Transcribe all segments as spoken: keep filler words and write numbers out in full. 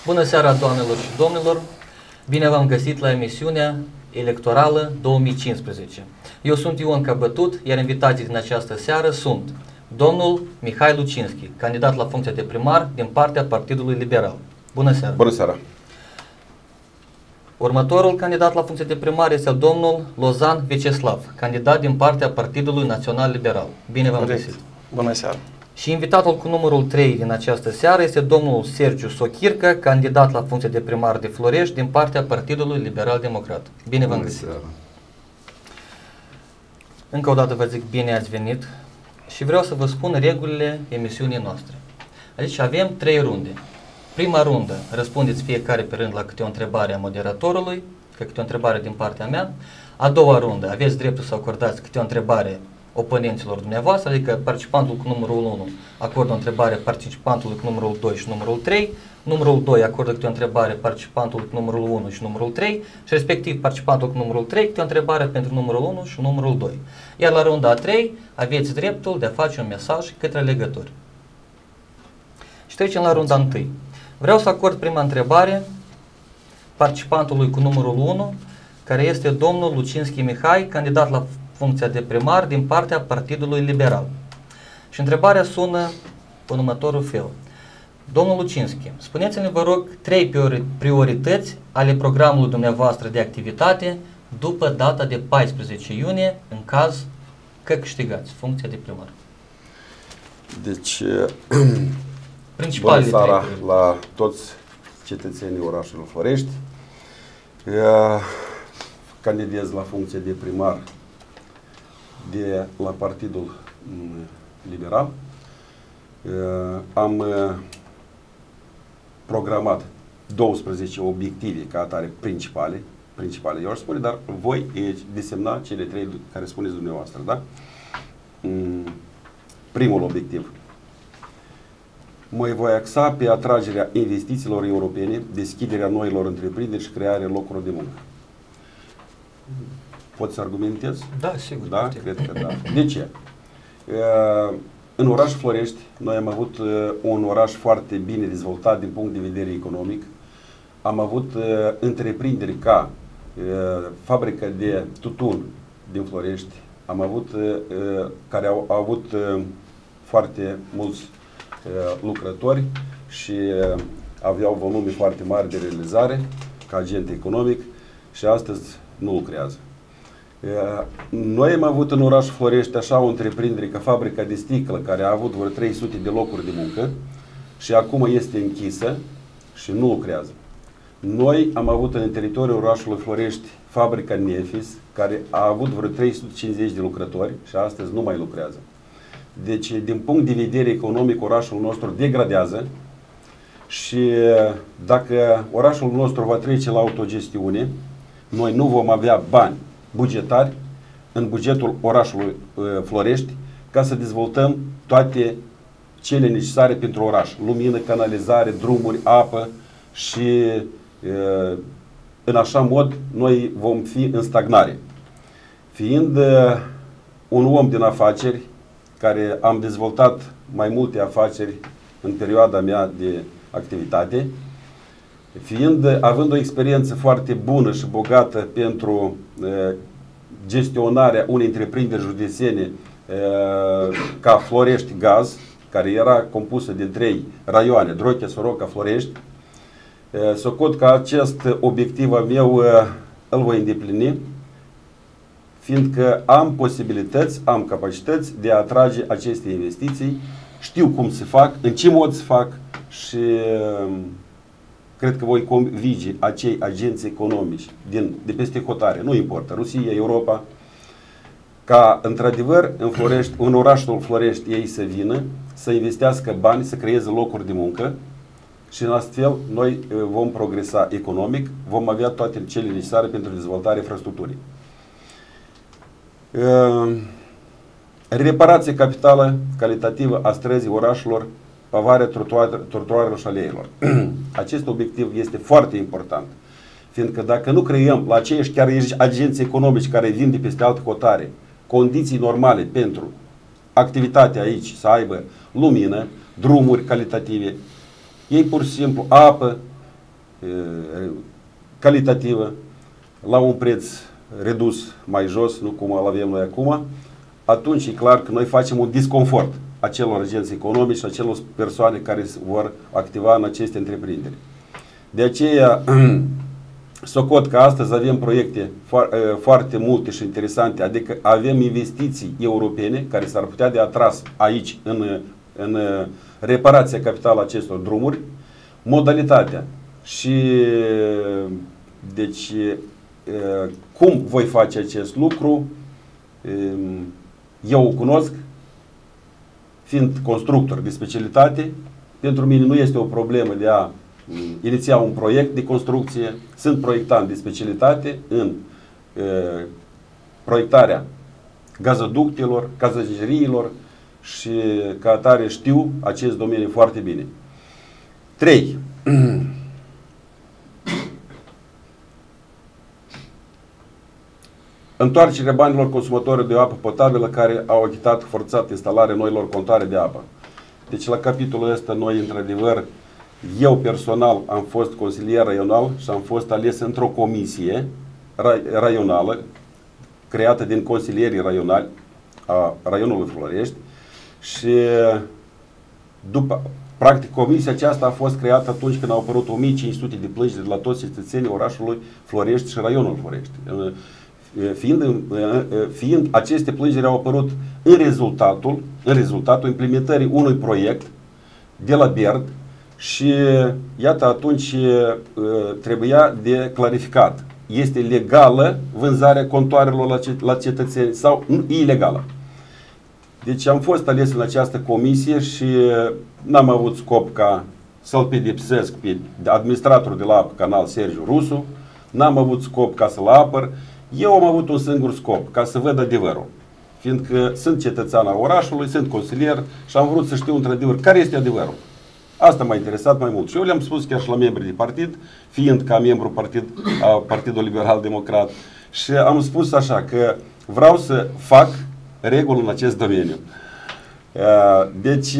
Bună seara, doamnelor și domnilor! Bine v-am găsit la emisiunea electorală două mii cincisprezece. Eu sunt Ion Căbătut, iar invitații din această seară sunt domnul Mihai Lucinski, candidat la funcția de primar din partea Partidului Liberal. Bună seara! Bună seara! Următorul candidat la funcție de primar este domnul Lozan Veceslav, candidat din partea Partidului Național Liberal. Bine v-am găsit! Bună seara! Și invitatul cu numărul trei din această seară este domnul Sergiu Sochircă, candidat la funcție de primar de Florești din partea Partidului Liberal Democrat. Bine v-am găsit! Încă o dată vă zic bine ați venit și vreau să vă spun regulile emisiunii noastre. Aici avem trei runde. Prima rundă, răspundeți fiecare pe rând la câte o întrebare a moderatorului, că câte o întrebare din partea mea. A doua rundă, aveți dreptul să acordați câte o întrebare oponenților dumneavoastră, adică participantul cu numărul unu acordă o întrebare participantului cu numărul doi și numărul trei, numărul doi acordă câte o întrebare participantului cu numărul unu și numărul trei și respectiv participantul cu numărul trei câte o întrebare pentru numărul unu și numărul doi. Iar la runda a trei aveți dreptul de a face un mesaj către legători. Și trecem la runda întâi. Vreau să acord prima întrebare participantului cu numărul unu, care este domnul Lucinski Mihai, candidat la funcția de primar din partea Partidului Liberal. Și întrebarea sună în următorul fel. Domnul Lucinski, spuneți-ne, vă rog, trei priorități ale programului dumneavoastră de activitate după data de paisprezece iunie, în caz că câștigați funcția de primar. Deci, bună seara la toți cetățenii orașului Florești. Candidez la funcție de primar de la Partidul Liberal. Am programat douăsprezece obiective ca atare principale, principale, eu aș spune, dar voi desemna cele trei care spuneți dumneavoastră, da? Primul obiectiv. Mă voi axa pe atragerea investițiilor europene, deschiderea noilor întreprinderi și crearea locurilor de muncă. Poți să argumentezi? Da, sigur. Da? Cred că da. De ce? În orașul Florești, noi am avut un oraș foarte bine dezvoltat din punct de vedere economic. Am avut întreprinderi ca fabrica de tutun din Florești, am avut care au, au avut foarte mulți lucrători și aveau volume foarte mari de realizare ca agent economic și astăzi nu lucrează. Noi am avut în orașul Florești așa o întreprindere ca fabrica de sticlă, care a avut vreo trei sute de locuri de muncă și acum este închisă și nu lucrează. Noi am avut în teritoriul orașului Florești fabrica Nefis, care a avut vreo trei sute cincizeci de lucrători și astăzi nu mai lucrează. Deci, din punct de vedere economic, orașul nostru degradează și dacă orașul nostru va trece la autogestiune, noi nu vom avea bani bugetari în bugetul orașului uh, Florești ca să dezvoltăm toate cele necesare pentru oraș. Lumină, canalizare, drumuri, apă și uh, în așa mod noi vom fi în stagnare. Fiind uh, un om din afaceri care am dezvoltat mai multe afaceri în perioada mea de activitate, fiind, având o experiență foarte bună și bogată pentru uh, gestionarea unei întreprinderi județene uh, ca Florești Gaz, care era compusă de trei raioane, Drochea, Soroca, Florești, uh, socot că acest obiectiv al meu uh, îl voi îndeplini, fiindcă am posibilități, am capacități de a atrage aceste investiții, știu cum se fac, în ce mod se fac și uh, cred că voi convinge acei agenți economici din, de peste hotare, nu importă, Rusia, Europa, ca într-adevăr în Florești, în orașul Florești ei să vină, să investească bani, să creeze locuri de muncă și în astfel noi vom progresa economic, vom avea toate cele necesare pentru dezvoltarea infrastructurii. Reparație capitală calitativă a străzii orașelor, pavarea trotuarelor și aleilor. Acest obiectiv este foarte important, fiindcă dacă nu creăm la aceiași chiar agenți economici care vin de peste alte hotare condiții normale pentru activitatea aici, să aibă lumină, drumuri calitative, ei pur și simplu apă, calitativă, la un preț redus mai jos, nu cum îl avem noi acum, atunci e clar că noi facem un disconfort acelor agenți economici și acelor persoane care vor activa în aceste întreprinderi. De aceea, socot că astăzi avem proiecte foarte multe și interesante, adică avem investiții europene care s-ar putea de atras aici în, în reparația capitală a acestor drumuri, modalitatea și deci cum voi face acest lucru, eu o cunosc, fiind constructor de specialitate, pentru mine nu este o problemă de a iniția un proiect de construcție, sunt proiectant de specialitate în e, proiectarea gazoductelor, gazogeriilor și ca atare știu acest domeniu foarte bine. trei. Întoarcerea banilor consumatorilor de apă potabilă care au achitat forțat instalarea noilor contoare de apă. Deci la capitolul ăsta noi, într-adevăr, eu personal am fost consilier raional și am fost ales într-o comisie ra raională creată din consilierii raionali a raionului Florești și după, practic comisia aceasta a fost creată atunci când au apărut o mie cinci sute de plângeri de la toți cetățenii orașului Florești și raionul Florești. Fiind, fiind aceste plângeri au apărut în rezultatul, în rezultatul implementării unui proiect de la BERD și iată atunci trebuia de clarificat. Este legală vânzarea contoarelor la cetățeni sau nu, ilegală? Deci am fost ales în această comisie și n-am avut scop ca să-l pedepsesc pe administratorul de la apă canal Sergiu Rusu, n-am avut scop ca să-l apăr. Eu am avut un singur scop, ca să văd adevărul. Fiindcă sunt cetățean al orașului, sunt consilier și am vrut să știu într-adevăr care este adevărul. Asta m-a interesat mai mult. Și eu le-am spus chiar și la membrii de partid, fiind ca membru partid, a Partidul Liberal Democrat. Și am spus așa că vreau să fac reguli în acest domeniu. Deci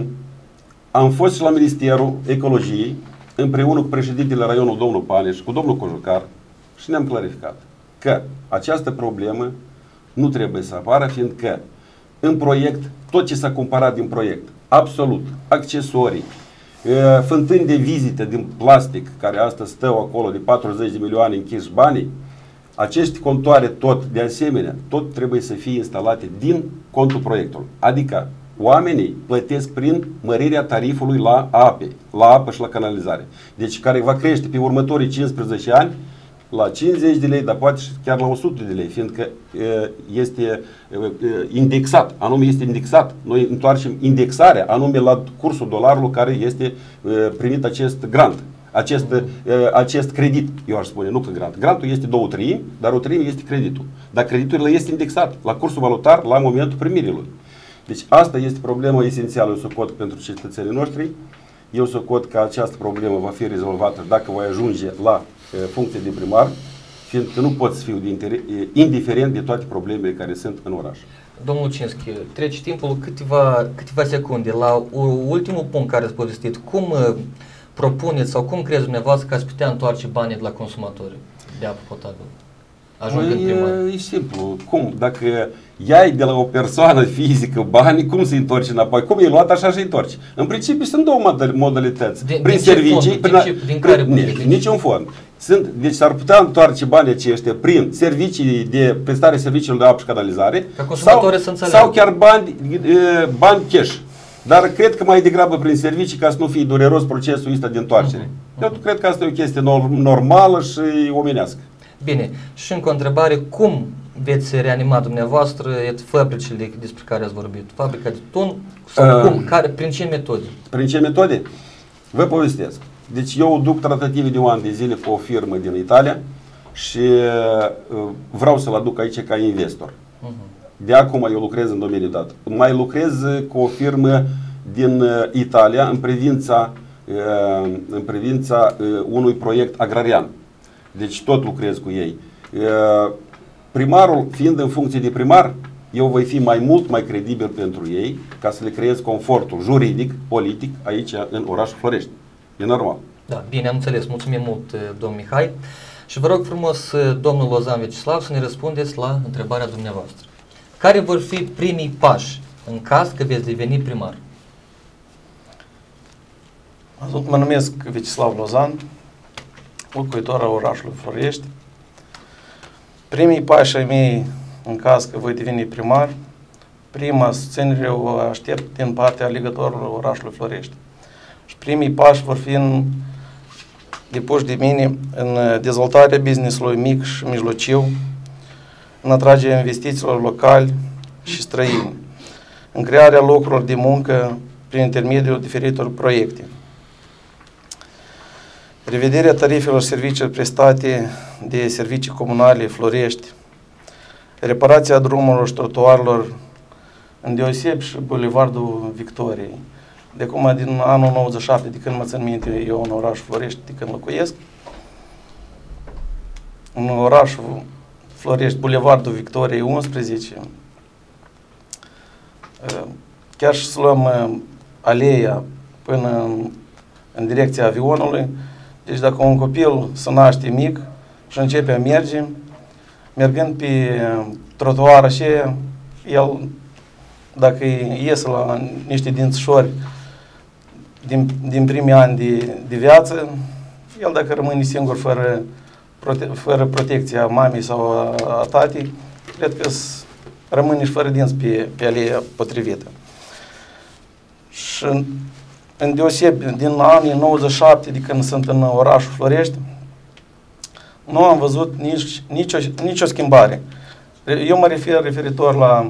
am fost și la Ministerul Ecologiei, împreună cu președintele raionului domnul Paneș, cu domnul Cojucar, și ne-am clarificat că această problemă nu trebuie să apară, fiindcă în proiect, tot ce s-a cumpărat din proiect, absolut, accesorii, fântâni de vizite din plastic, care astăzi stau acolo de patruzeci de milioane închiși banii, aceste contoare tot, de asemenea, tot trebuie să fie instalate din contul proiectului. Adică oamenii plătesc prin mărirea tarifului la ape, la apă și la canalizare. Deci care va crește pe următorii cincisprezece ani la cincizeci de lei, dar poate și chiar la o sută de lei, fiindcă este indexat, anume este indexat. Noi întoarcem indexarea, anume la cursul dolarului care este primit acest grant, acest, acest credit, eu aș spune, nu că grant. Grantul este două treimi, dar o treime este creditul. Dar creditul este indexat la cursul valutar la momentul primirii lui. Deci asta este problema esențială, eu socot, pentru cetățenii noștri. Eu socot că această problemă va fi rezolvată dacă voi ajunge la funcție de primar, fiindcă nu pot să fiu de indiferent de toate problemele care sunt în oraș. Domnul Cinski, trece timpul câteva, câteva secunde. La ultimul punct care ați povestit, cum propuneți sau cum crezi dumneavoastră că ați putea întoarce banii de la consumatori de apă potabilă? E, e simplu. Cum? Dacă iai de la o persoană fizică banii, cum să-i întorci înapoi? Cum e luat, așa și întorci. În principiu sunt două modalități. Din, prin din servicii, fond, prin, din, ce, din care prin, nici, niciun fond. Sunt, deci s-ar putea întoarce banii aceștia prin servicii de prestare serviciilor de apă și canalizare sau, sau chiar bani, bani cash. Dar cred că mai degrabă prin servicii, ca să nu fie dureros procesul ăsta de întoarcere. Uh-huh. Eu cred că asta e o chestie normală și omenească. Bine, și încă o întrebare, cum veți reanima dumneavoastră fabricile de, despre care ați vorbit? Fabrica de tun sau uh, cum? Care, prin ce metode? Prin ce metode? Vă povestesc. Deci eu duc tratative de un an de zile cu o firmă din Italia și uh, vreau să-l aduc aici ca investor. Uh-huh. De acum eu lucrez în domeniul dat. Mai lucrez cu o firmă din uh, Italia în privința, uh, în privința uh, unui proiect agrarian. Deci tot lucrez cu ei. Primarul, fiind în funcție de primar, eu voi fi mai mult mai credibil pentru ei ca să le creez confortul juridic, politic, aici în orașul Florești. E normal. Da, bine, am înțeles. Mulțumim mult, domn Mihai. Și vă rog frumos, domnul Lozan Vecislav, să ne răspundeți la întrebarea dumneavoastră. Care vor fi primii pași în caz că veți deveni primar? Mă numesc Vecislav Lozan, locuitor al orașului Florești. Primii pași ai mei în caz că voi deveni primar, prima susținere o aștept din partea alegătorului orașului Florești. Și primii pași vor fi în, depuși de mine în dezvoltarea business-ului mic și mijlociu, în atragerea investițiilor locali și străini, în crearea locurilor de muncă prin intermediul diferitor proiecte. Revederea tarifelor serviciilor prestate de servicii comunale Florești, reparația drumurilor și trotuarelor, îndeosebi și Bulevardul Victoriei. De acum, din anul nouăzeci și șapte, de când mă țin minte eu în orașul Florești, de când locuiesc, în orașul Florești, Bulevardul Victoriei unsprezece, chiar și să luăm aleea până în, în direcția avionului. Deci dacă un copil se naște mic și începe a merge, mergând pe trotuar așa, el, dacă iese la niște dințișori din, din primii ani de, de viață, el dacă rămâne singur fără, prote, fără protecția mamei sau a, a tatei, cred că rămâne și fără dinți pe, pe aleea potrivită. Și în deosebi, din anii nouăzeci și șapte, de când sunt în orașul Florești, nu am văzut nici, nicio, nicio schimbare. Eu mă refer referitor la,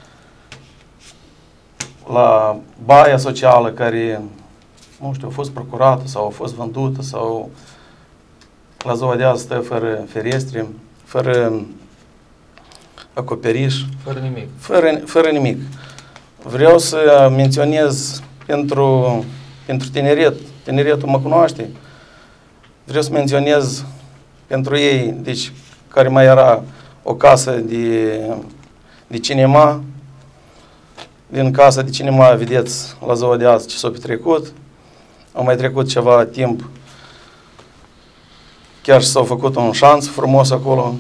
la baia socială care, nu știu, a fost procurată sau a fost vândută sau la ziua de azi stă fără ferestre, fără acoperiș. Fără nimic. Fără, fără nimic. Vreau să menționez pentru, pentru tineret, tineretul mă cunoaște, vreau să menționez pentru ei, deci, care mai era o casă de, de cinema, din casa de cinema, vedeți, la ziua de azi ce s-a petrecut, au mai trecut ceva timp, chiar și s-au făcut un șanț frumos acolo.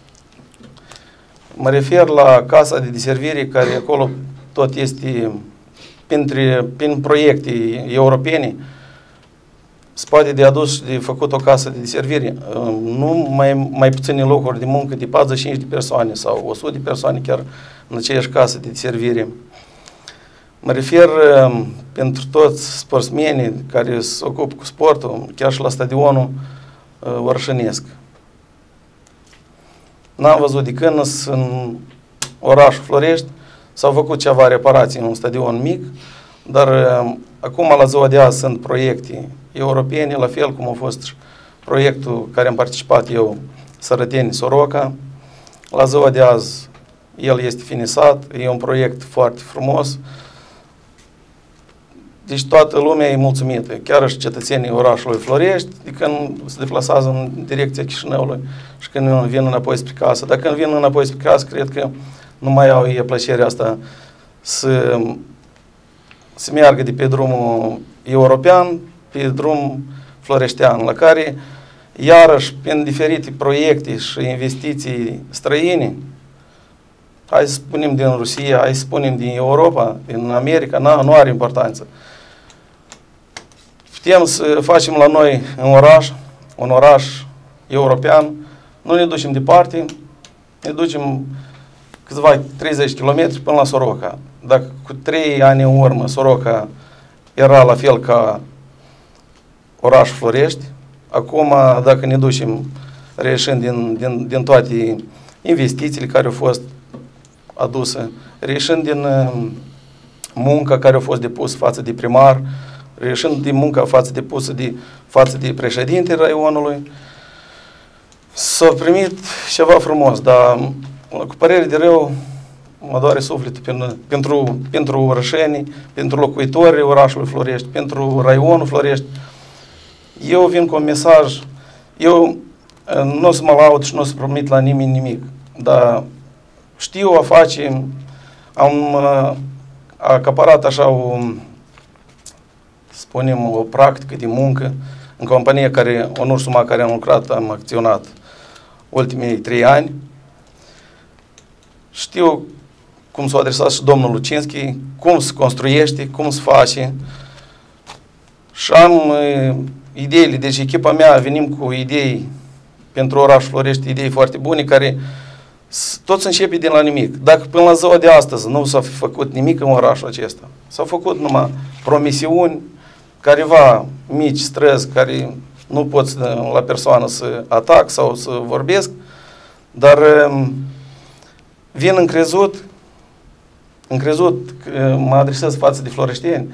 Mă refer la casa de deservire, care acolo tot este printre, prin proiecte europene, se poate de adus și de făcut o casă de deservire. Nu mai, mai puține locuri de muncă de patruzeci și cinci de persoane sau o sută de persoane chiar în aceeași casă de deservire. Mă refer pentru toți sportsmenii care se ocupă cu sportul, chiar și la stadionul orășănesc. N-am văzut de când în orașul Florești s-au făcut ceva reparații în un stadion mic, dar acum la ziua de azi sunt proiecte europene, la fel cum a fost proiectul care am participat eu, Sărăteni-Soroca. La ziua de azi el este finisat, e un proiect foarte frumos. Deci toată lumea e mulțumită, chiar și cetățenii orașului Florești, de când se deplasează în direcția Chișinăului și când vin înapoi spre casă. Dacă când vin înapoi spre casă, cred că nu mai au ei plăcerea asta să, să meargă de pe drumul european, pe drum floreștean, la care, iarăși, prin diferite proiecte și investiții străine, hai să spunem din Rusia, hai să spunem din Europa, din America, na, nu are importanță. Putem să facem la noi în oraș, un oraș european, nu ne ducem departe, ne ducem câțiva treizeci de kilometri până la Soroca. Dacă cu trei ani în urmă Soroca era la fel ca orașul Florești, acum dacă ne ducem reieșind din, din, din toate investițiile care au fost aduse, reieșind din munca care a fost depusă față de primar, reieșind din munca față depusă de, față de președinte raionului, s-a primit ceva frumos, dar cu părere de rău mă doare sufletul pentru, pentru, pentru orășenii, pentru locuitorii orașului Florești, pentru raionul Florești. Eu vin cu un mesaj, eu nu o să mă laud și nu o să promit la nimeni nimic, dar știu a face, am acaparat așa o, spunem, o practică de muncă în compania care, Onur Suma, care am lucrat, am acționat ultimii trei ani. Știu cum s-a adresat și domnul Lucinski, cum se construiește, cum se face. Și am uh, ideile, deci echipa mea venim cu idei pentru orașul Florești, idei foarte bune, care tot se începe din la nimic. Dacă până la ziua de astăzi nu s-a făcut nimic în orașul acesta, s-au făcut numai promisiuni, careva mici străzi care nu poți la persoană să atac sau să vorbesc, dar vin încrezut, încrezut că mă adresez față de floreșteni.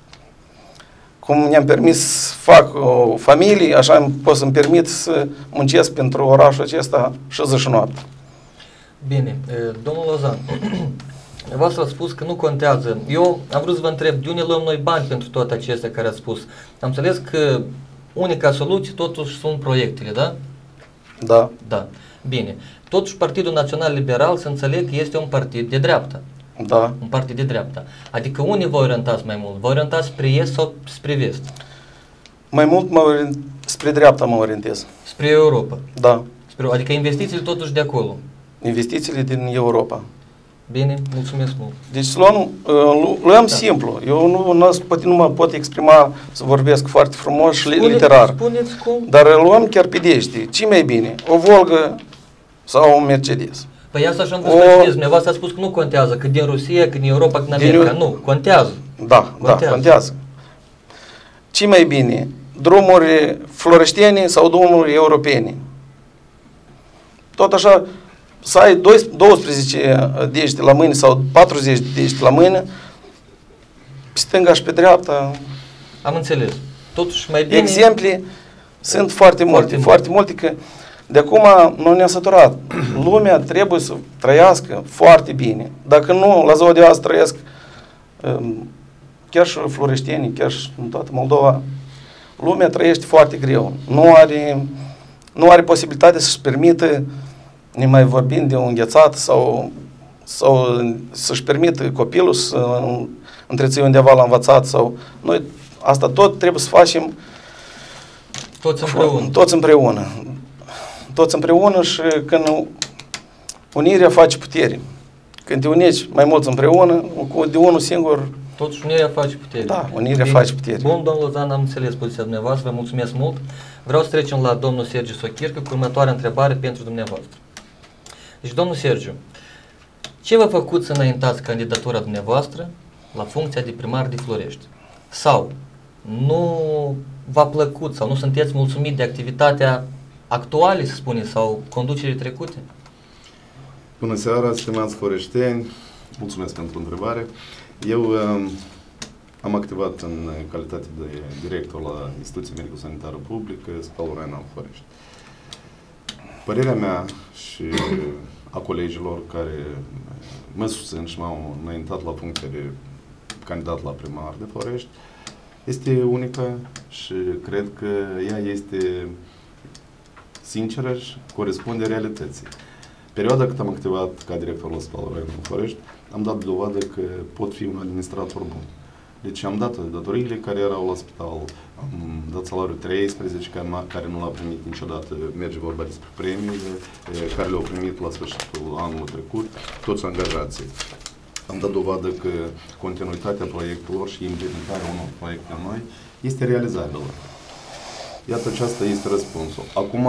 Cum mi-am permis să fac o familie, așa pot să-mi permit să muncesc pentru orașul acesta și zi și noapte. Bine, domnul Lozan, v-ați spus că nu contează. Eu am vrut să vă întreb, de unde luăm noi bani pentru toate acestea care ați spus? Am înțeles că unica soluție totuși sunt proiectele, da? Da. Da. Bine. Totuși Partidul Național Liberal, să înțeleg că este un partid de dreapta. Da. Un partid de dreapta. Adică unde vă orientați mai mult? Vă orientați spre est sau spre vest? Mai mult mă orient, spre dreapta mă orientez. Spre Europa? Da. Spre, adică investițiile totuși de acolo? Investițiile din Europa. Bine, mulțumesc mult. Deci luăm, luăm da. simplu. Eu nu, nu, poate nu mă pot exprima să vorbesc foarte frumos și Spune, literar. Spuneți cum? Dar luăm chiar pe dește. Ce mai bine? O Volga sau un Mercedes? Păi asta așa am vrut să precizez. Dumneavoastră a spus că nu contează, că din Rusia, că din Europa, că din America. Din... Nu, contează. Da, contează. da, contează. Ce mai bine? Drumuri floreștene sau drumuri europene? Tot așa, să ai douăsprezece dește la mâine sau patruzeci de dește la mâine, pe stânga și pe dreapta. Am înțeles. Totuși mai bine... Exemple sunt foarte multe, foarte, foarte multe, că de acum nu ne-a săturat. Lumea trebuie să trăiască foarte bine. Dacă nu, la ziua de azi trăiesc chiar și floreștenii, chiar și în toată Moldova, lumea trăiește foarte greu. Nu are, nu are posibilitate să-și permită, ne mai vorbind de un înghețat sau, sau să-și permită copilul să întreții undeva la învățat sau noi asta tot trebuie să facem toți împreună. Toți împreună. Toți împreună și când unirea face putere. Când te unești mai mulți împreună, de unul singur... Totuși unirea face putere. Da, unirea Bine. face putere. Bun, domnul Lozan, am înțeles poziția dumneavoastră, vă mulțumesc mult. Vreau să trecem la domnul Sergiu Sochircă cu următoarea întrebare pentru dumneavoastră. Deci, domnul Sergiu, ce v-a făcut să înaintați candidatura dumneavoastră la funcția de primar de Florești? Sau nu v-a plăcut sau nu sunteți mulțumit de activitatea actuale, să spunem, sau conducerii trecute? Bună seara, stimați floreșteni, mulțumesc pentru întrebare. Eu um, am activat în calitate de director la Instituția Medico-Sanitară Publică, Spitalul Rainan Florești. Părerea mea și a colegilor care mă susțin și m-au înaintat la funcția de candidat la primar de Florești este unică și cred că ea este sinceră și corespunde realității. Perioada cât am activat ca director la Spitalul Rainan Florești, am dat dovadă că pot fi un administrator bun. Deci am dat datoriile care erau la spital, am dat salariul treisprezece, care, care nu l-a primit niciodată, merge vorba despre premiile, care le-au primit la sfârșitul anului trecut, toți angajații. Am dat dovadă că continuitatea proiectelor și implementarea unor proiecte noi este realizabilă. Iată, aceasta este răspunsul. Acum,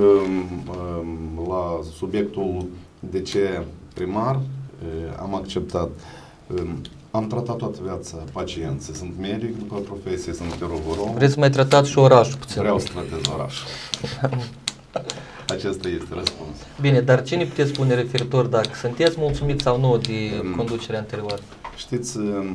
la subiectul de ce primar, am acceptat. Am tratat toată viața pacienții. Sunt medic după profesie, sunt chirurg. Vreți să mai tratați și orașul puțin? Vreau să tratez orașul. Acesta este răspunsul. Bine, dar ce ne puteți spune referitor dacă sunteți mulțumiți sau nu de conducerea anterioară? Știți,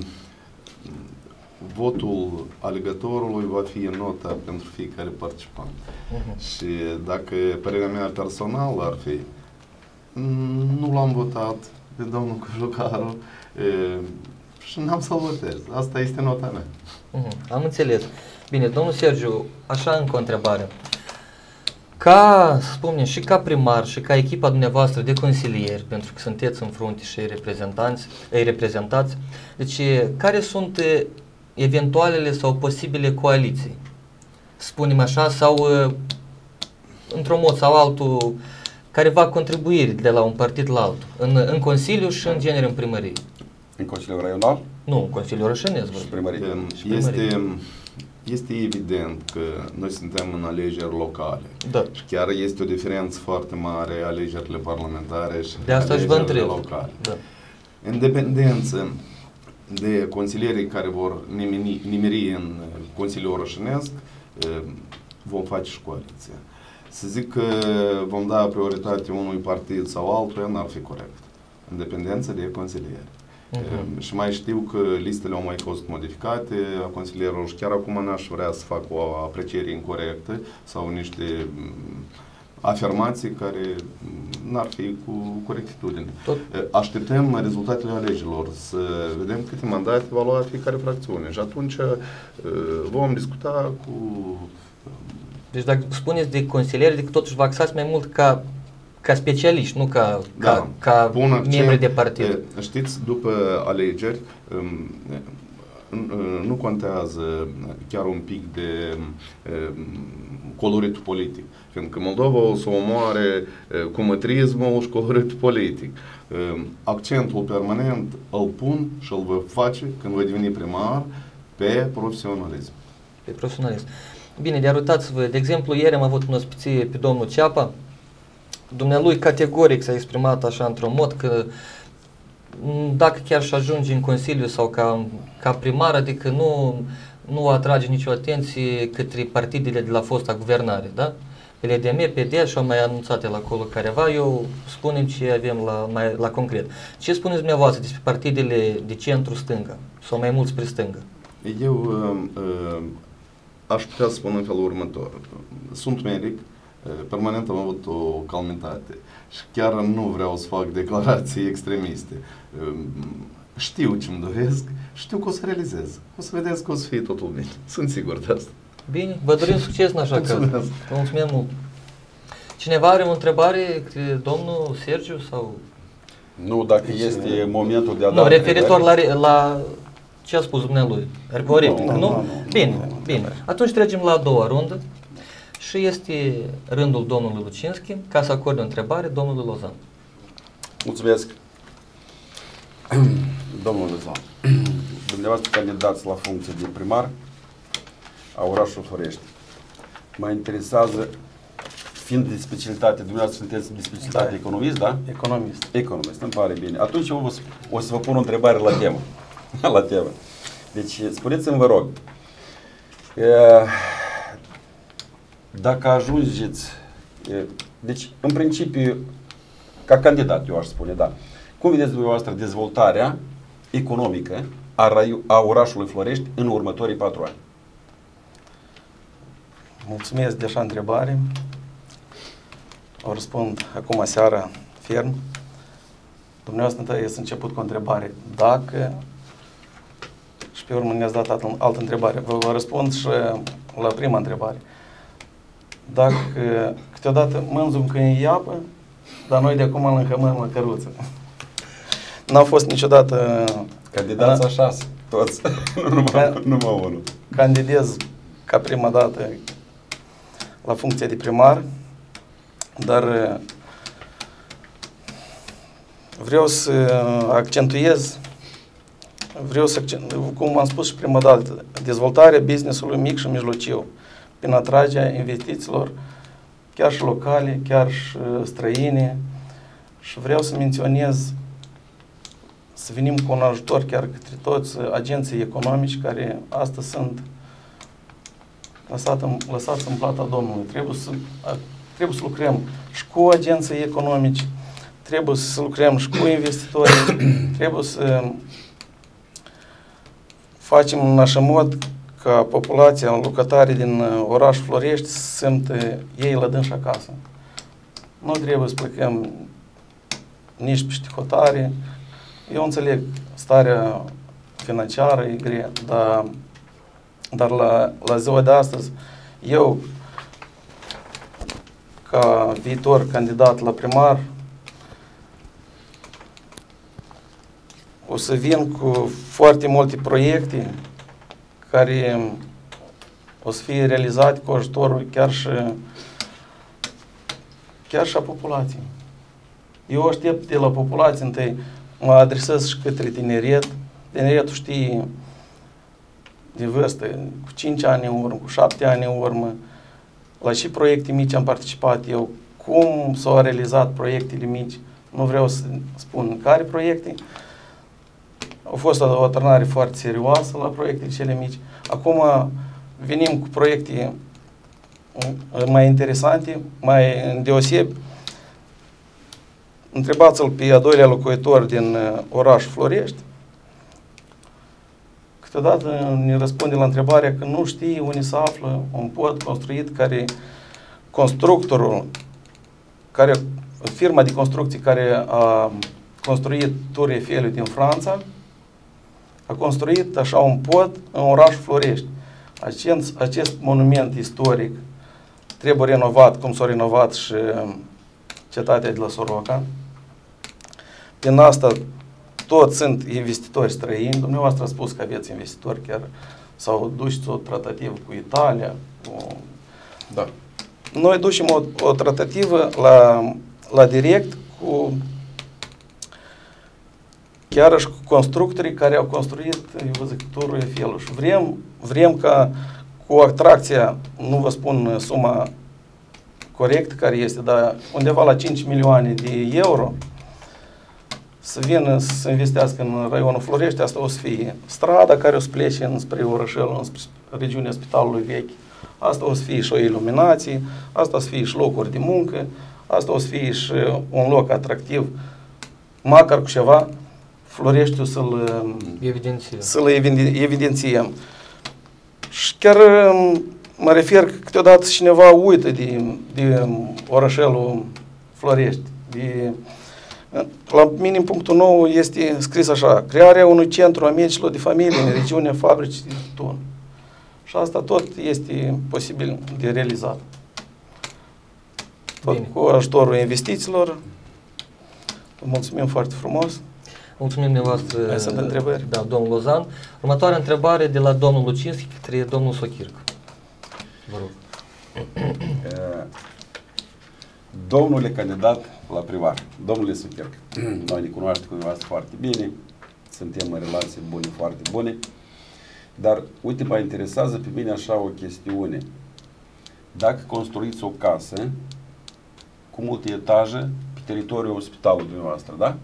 votul alegătorului va fi în nota pentru fiecare participant. Uh-huh. Și dacă părerea mea personală ar fi, nu l-am votat pe domnul Cojocaru și n-am să-l votez. Asta este nota mea. Uh-huh. Am înțeles. Bine, domnul Sergiu, așa încă o întrebare. Ca, spunem, și ca primar și ca echipa dumneavoastră de consilieri, pentru că sunteți în frunte și îi reprezentanți, îi reprezentați, deci care sunt eventualele sau posibile coaliții, spunem așa, sau uh, într-un mod sau altul, careva contribuiri de la un partid la altul, în, în Consiliu și în genere în primărie. În Consiliul Raional? Nu, în Consiliul Orășenesc. Și primărie. Este, este evident că noi suntem în alegeri locale. Da. Și chiar este o diferență foarte mare alegerile parlamentare și de asta și vă alegerile întreb. locale. Da. În dependență de consilierii care vor nimeri, nimeri în Consiliul Orășenesc, vom face și coaliție. Să zic că vom da prioritate unui partid sau altuia, n-ar fi corect. În dependență de consilieri. Uh-huh. Și mai știu că listele au mai fost modificate a consilierilor și chiar acum n-aș vrea să fac o apreciere incorrectă sau niște afirmații care n-ar fi cu corectitudine. Tot. Așteptăm rezultatele alegerilor, să vedem câte mandate va lua fiecare fracțiune și atunci vom discuta cu... Deci dacă spuneți de consilieri, decât totuși vă axați mai mult ca, ca specialiști, nu ca, da, ca, ca membri de partid. Știți, după alegeri, nu contează chiar un pic de coloritul politic. Fiindcă Moldova o să omoare cu mătrismul și coloritul politic. Accentul permanent îl pun și îl voi face când voi deveni primar pe profesionalism. Pe profesionalism. Bine, dar uitați-vă, de exemplu, ieri am avut în ospiție pe domnul Ceapa. Dumnealui categoric s-a exprimat așa într-un mod că dacă chiar și ajunge în Consiliu sau ca, ca primar, adică nu, nu atrage nicio atenție către partidele de la fosta guvernare, da? P L D M, P D și au mai anunțat el acolo careva, eu spunem ce avem la, mai, la concret. Ce spuneți dumneavoastră despre partidele de centru-stânga sau mai mult spre stânga? Eu uh, uh, aș putea spune în felul următor. Sunt medic, permanent am avut o calmitate și chiar nu vreau să fac declarații extremiste. Știu ce-mi doresc, știu că o să realizez. O să vedeți că o să fie totul bine. Sunt sigur de asta. Bine, vă dorim succes în așa caz. Vă mulțumim mult. Cineva are o întrebare, domnul Sergiu sau... Nu, dacă este momentul de a da... Nu, referitor la, la ce a spus dumnealui. Adică o replică, nu? nu? nu? Bine, nu, nu, bine. nu. Atunci trecem la a doua rundă și este rândul domnului Lucinski ca să acorde o întrebare domnului Lozan. Mulțumesc. Domnul Lozan, dumneavoastră candidați la funcție de primar a orașului Florești. Mă interesează, fiind de specialitate, dumneavoastră sunteți de specialitate da. economist, da? Economist. Economist, îmi pare bine. Atunci eu o să vă pun o întrebare la temă. la temă. Deci, spuneți-mi, vă rog, dacă ajungeți, deci, în principiu, ca candidat, eu aș spune, da, cum vedeți dumneavoastră dezvoltarea economică a, raiu, a orașului Florești în următorii patru ani? Mulțumesc de așa întrebare. O răspund acum seara ferm. Dumneavoastră întâi să început cu o întrebare. Dacă, și pe urmă ne-ați dat altă, altă întrebare. Vă, vă răspund și la prima întrebare. Dacă câteodată mânzum că e iapă, dar noi de acum îl încămăm la căruță. N-au fost niciodată... Candidați la șase, toți, nu numai, Ca, numai unul. Candidez ca prima dată la funcție de primar, dar vreau să accentuez, vreau să accent, cum am spus și prima dată, dezvoltarea business-ului mic și mijlociu, prin atragerea investițiilor, chiar și locale, chiar și străine, și vreau să menționez, să venim cu un ajutor chiar către toți agenții economici care astăzi sunt lăsați în, lăsați în plata Domnului. Trebuie să, trebuie să lucrăm și cu agenții economici, trebuie să lucrăm și cu investitorii, trebuie să facem în așa mod ca populația, locatarii din orașul Florești să simtă ei la dânși acasă. Nu trebuie să plecăm nici peste hotare. Eu înțeleg, starea financiară e grea, dar, dar la, la ziua de astăzi, eu, ca viitor candidat la primar, o să vin cu foarte multe proiecte care o să fie realizate cu ajutorul chiar și, chiar și a populației. Eu aștept de la populație întâi, mă adresez și către tineret. Tineretul știe de vârstă, cu cinci ani în urmă, cu șapte ani în urmă, la și proiecte mici am participat eu, cum s-au realizat proiectele mici, nu vreau să spun care proiecte. A fost o atârnare foarte serioasă la proiectele cele mici. Acum venim cu proiecte mai interesante, mai îndeosebi. Întrebați-l pe a doilea locuitor din orașul Florești. Câteodată ne răspunde la întrebarea că nu știe unde se află un pod construit care constructorul, care, firma de construcții care a construit Tour Eiffel din Franța, a construit așa un pod în orașul Florești. Acest, acest monument istoric trebuie renovat, cum s-a renovat și cetatea de la Soroca. Din asta toți sunt investitori străini. Dumneavoastră a spus că aveți investitori, chiar s-au dus o tratativă cu Italia. Cu... Da. Noi ducem o, o tratativă la, la direct cu chiar și cu constructorii care au construit, eu vă zic, Turul Eiffel. Și vrem, vrem ca cu atracția, nu vă spun suma corectă care este, dar undeva la cinci milioane de euro, să vină să investească în raionul Florești. Asta o să fie strada care o să plece înspre orășel, înspre regiunea Spitalului Vechi. Asta o să fie și o iluminație, asta o să fie și locuri de muncă, asta o să fie și un loc atractiv, măcar cu ceva, Floreștiul să-l să evidențiem. Și chiar mă refer că câteodată cineva uită de, de orășelul Florești. De, la minim punctul nou este scris așa: crearea unui centru a medicilor de familie în regiunea fabricii de tutun. Și asta tot este posibil de realizat. Tot Bine. Cu ajutorul investițiilor. Vă mulțumim foarte frumos. Mulțumim dumneavoastră, Mai sunt întrebări? Da, domnul Lozan. Următoarea întrebare de la domnul Lucinski către domnul Sochircă. Vă rog. Domnule candidat la primar, domnule Sochircă, noi ne cunoaștem cu dumneavoastră foarte bine, suntem în relații bune, foarte bune, dar uite, mă interesează pe mine așa o chestiune. Dacă construiți o casă cu multe etaje pe teritoriul spitalului dumneavoastră, da?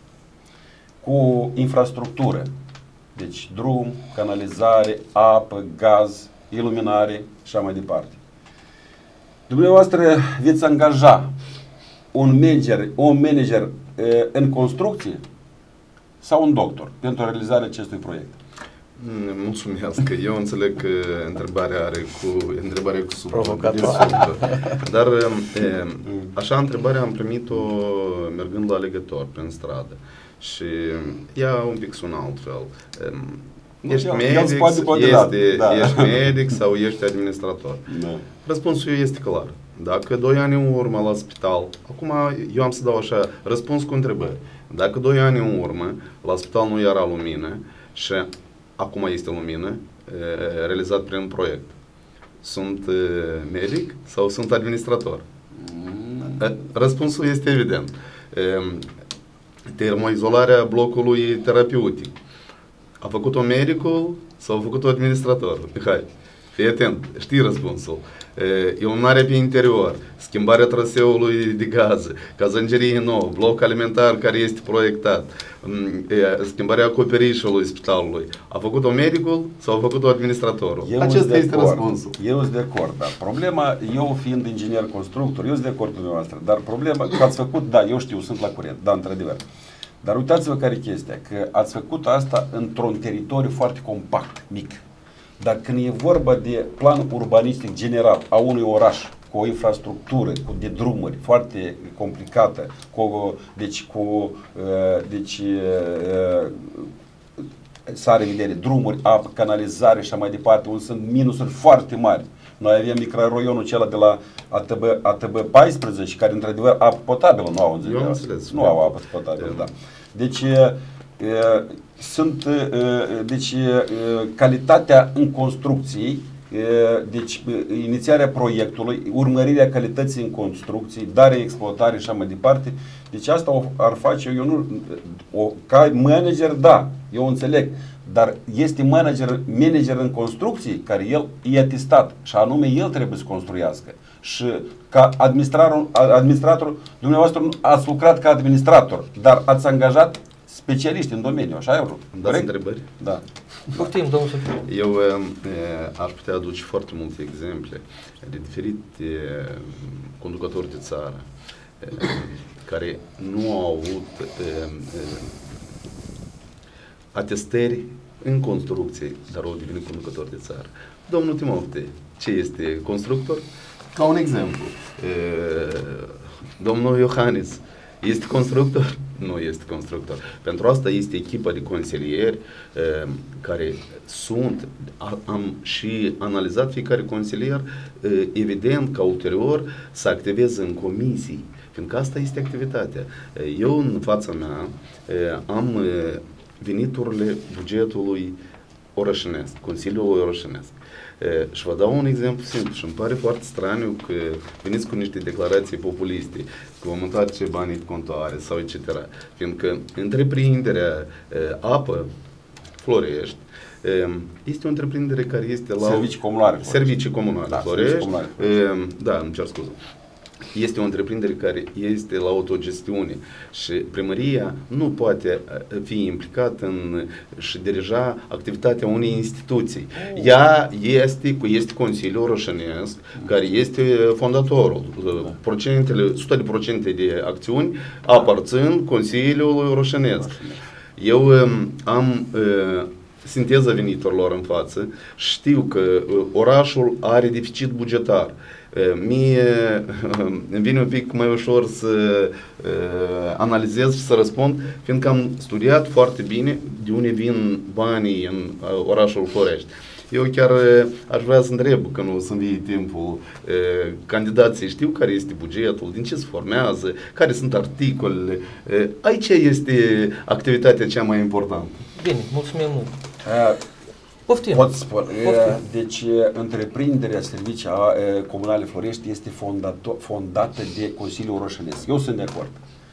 Cu infrastructură, deci drum, canalizare, apă, gaz, iluminare și așa mai departe. Dumneavoastră veți angaja un manager, un manager e, în construcție sau un doctor pentru realizarea acestui proiect? Mulțumesc. Eu înțeleg că întrebarea are cu întrebarea cu provocatoare. Dar e, așa întrebarea am primit-o mergând la alegător prin stradă. Și ea un pic sună altfel. Ești medic, este, da. ești medic sau ești administrator? Da. Răspunsul este clar. Dacă doi ani în urmă la spital, acum eu am să dau așa, răspuns cu întrebări. Dacă doi ani în urmă la spital nu era lumină și acum este lumină, realizat prin un proiect, sunt medic sau sunt administrator? Răspunsul este evident. Termoizolarea blocului terapeutic. A făcut-o medicul sau a făcut-o administratorul? Mihai, fii atent, știi răspunsul. Iluminarea pe interior, schimbarea traseului de gaze, cazangerie nouă, bloc alimentar care este proiectat, schimbarea acoperișului spitalului. A făcut-o medicul sau a făcut-o administratorul? Eu Acesta este acord. răspunsul. Eu sunt de acord, dar problema, eu fiind inginer constructor, eu sunt de acord cu dumneavoastră, dar problema, că ați făcut, da, eu știu, sunt la curent, da, într-adevăr. Dar uitați-vă care e chestia, că ați făcut asta într-un teritoriu foarte compact, mic. Dar când e vorba de plan urbanistic general a unui oraș, cu o infrastructură, cu de drumuri foarte complicată, cu, deci cu, deci, să are vedere, drumuri, apă, canalizare și așa mai departe, unde sunt minusuri foarte mari. Noi avem microraionul acela de la A T B paisprezece, care într-adevăr apă potabilă nu au în ziua. Nu au apă potabilă, da. Deci Sunt, deci, calitatea în construcții, deci inițiarea proiectului, urmărirea calității în construcții, dare, exploatare și așa mai departe. Deci asta o, ar face, eu nu, o, ca manager, da, eu înțeleg, dar este manager, manager în construcții care el e atestat și anume el trebuie să construiască. Și ca administrator, administrator, dumneavoastră ați lucrat ca administrator, dar ați angajat specialiști în domeniu, așa e? Dați întrebări? Da. Poftim, domnul Sofiu. Eu e, aș putea aduce foarte multe exemple de diferite conducători de țară e, care nu au avut e, e, atestări în construcție, dar au devenit conducători de țară. Domnul Timofte, ce este constructor? Ca un exemplu. E, domnul Iohannis, este constructor? Nu este constructor. Pentru asta este echipa de consilieri uh, care sunt, a, am și analizat fiecare consilier, uh, evident ca ulterior să activeze în comisii, fiindcă asta este activitatea. Uh, eu în fața mea uh, am uh, veniturile bugetului orășenesc, Consiliul Orășenesc. E, și vă dau un exemplu simplu și îmi pare foarte straniu că veniți cu niște declarații populiste, că vom întoarce banii de contoare sau et cetera. Fiindcă întreprinderea e, Apă Florești e, este o întreprindere care este la... Servicii comunale. Servicii comunale. Da, Florești. comunale. E, da, îmi cer scuze. Este o întreprindere care este la autogestiune și primăria nu poate fi implicată în și dirija activitatea unei instituții. Ea este, este Consiliul Orășenesc, care este fondatorul. Procentele, o sută la sută de acțiuni aparțin Consiliului Orășenesc. Eu um, am uh, sinteza veniturilor în față, știu că uh, orașul are deficit bugetar. Mie îmi vine un pic mai ușor să uh, analizez și să răspund, fiindcă am studiat foarte bine de unde vin banii în uh, orașul Florești. Eu chiar uh, aș vrea să întreb, când o să-mi vie timpul, uh, candidații știu care este bugetul, din ce se formează, care sunt articolele. Uh, aici este activitatea cea mai importantă. Bine, mulțumim mult. Uh, Poftim. Pot spune. Poftim. Deci, întreprinderea Servicii Comunale Florești este fondată de Consiliul Orășenesc. Eu sunt de acord.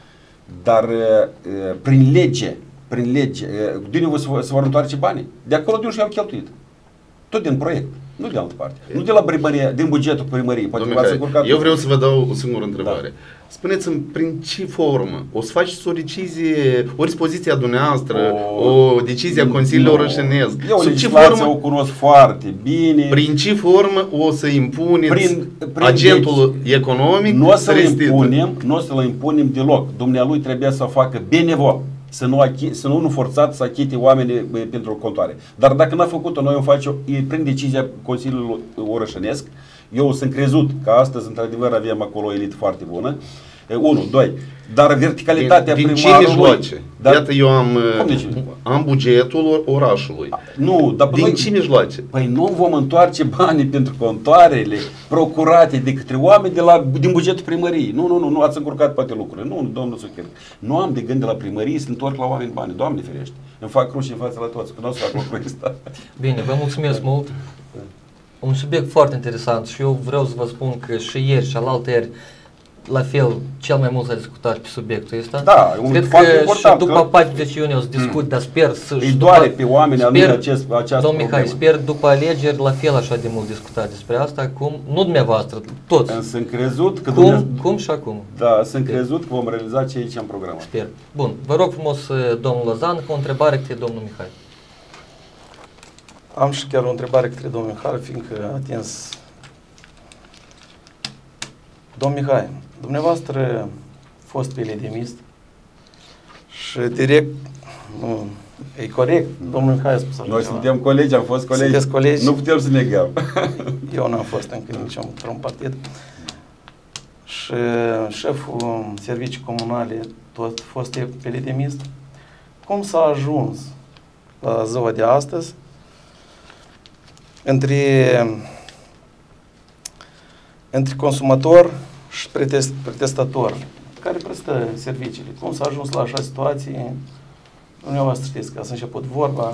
Dar prin lege, prin lege, de unde se vor întoarce banii? De acolo de unde și-au cheltuit. Tot din proiect. Nu de altă parte. Nu de la primărie, din bugetul primăriei. Poate eu vreau să vă dau o singură întrebare. Da. Spuneți-mi, prin ce formă? O să faceți o decizie, o dispoziție a dumneavoastră, o, o decizie a Consiliului Orășenesc? Eu legislația o cunosc foarte bine. Prin ce formă o să impuneți prin, prin agentul deci, economic nu o să-l impunem, nu o să-l impunem deloc. Dumnealui trebuia să o facă benevol. Să nu, achi, să nu, nu forțat să achite oamenii pentru contoare. Dar dacă n-a făcut-o, noi o facem prin decizia Consiliului Orășenesc. Eu sunt crezut că astăzi, într-adevăr, avem acolo o elită foarte bună. Unu, doi. Dar verticalitatea din, din primarului... ce mijloace? Dar, iată, eu am, deci? am bugetul orașului. Nu, dar din noi, ce mijloace? Păi nu vom întoarce banii pentru contoarele procurate de către oameni de la, din bugetul primăriei. Nu, nu, nu, nu ați încurcat poate lucrurile. Nu, domnul Sucher. Nu am de gând de la primărie să întorc la oameni bani. Doamne ferește. Îmi fac cruci în fața la toți, că nu o să fac lucrul ăsta. Bine, vă mulțumesc mult. Un subiect foarte interesant și eu vreau să vă spun că și ieri și alaltăieri la fel, cel mai mult s-a discutat pe subiectul ăsta. Da, un cred foarte că important, și după că... patruzeci iunie o să discut, mm. dar sper să... Îi doare pe oameni anume acest, această Domn Mihai, sper după alegeri la fel așa de mult discutat despre asta, cum, nu dumneavoastră, toți. Sunt crezut că... Cum, dumneavoastră... cum și acum. Da, sunt crezut că vom realiza ce ce am programat. Sper. Bun, vă rog frumos, domnul Lozan, cu o întrebare către domnul Mihai. Am și chiar o întrebare către domnul Mihai, fiindcă a atins... Domn Mihai, dumneavoastră fost pe ledemist și direct, nu, e corect, domnul Mihai a spus așa. Noi suntem colegi, am fost colegi, sunteți colegi, nu putem să negăm. Eu n-am fost încă nici într-un partid. Și șeful servicii comunale tot fost pe ledemist. Cum s-a ajuns la ziua de astăzi între între consumator și pretest, pretestator, care prestă serviciile. Cum s-a ajuns la așa situație? Dumneavoastră știți că ați început vorba.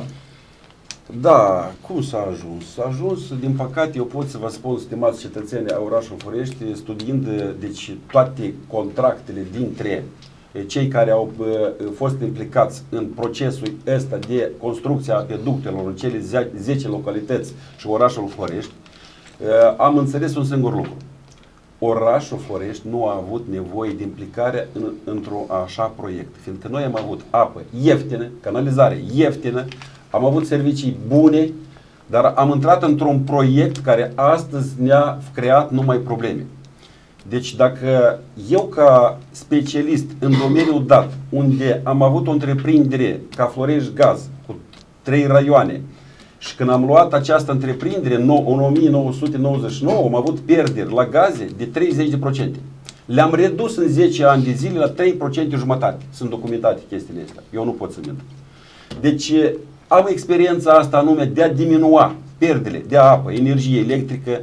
Da, cum s-a ajuns? S-a ajuns, din păcate, eu pot să vă spun, stimați cetățeni a orașului Florești, studiind deci, toate contractele dintre cei care au uh, fost implicați în procesul ăsta de construcție a peductelor în cele zece localități și orașul Florești, uh, am înțeles un singur lucru. Orașul Florești nu a avut nevoie de implicare în, într-un așa proiect, fiindcă noi am avut apă ieftină, canalizare ieftină, am avut servicii bune, dar am intrat într-un proiect care astăzi ne-a creat numai probleme. Deci dacă eu ca specialist în domeniul dat, unde am avut o întreprindere ca Florești Gaz, cu trei raioane, și când am luat această întreprindere în o mie nouă sute nouăzeci și nouă, am avut pierderi la gaze de treizeci de procente. Le-am redus în zece ani de zile la trei la sută jumătate. Sunt documentate chestiile astea. Eu nu pot să mint. Deci am experiența asta anume de a diminua pierderile de apă, energie electrică,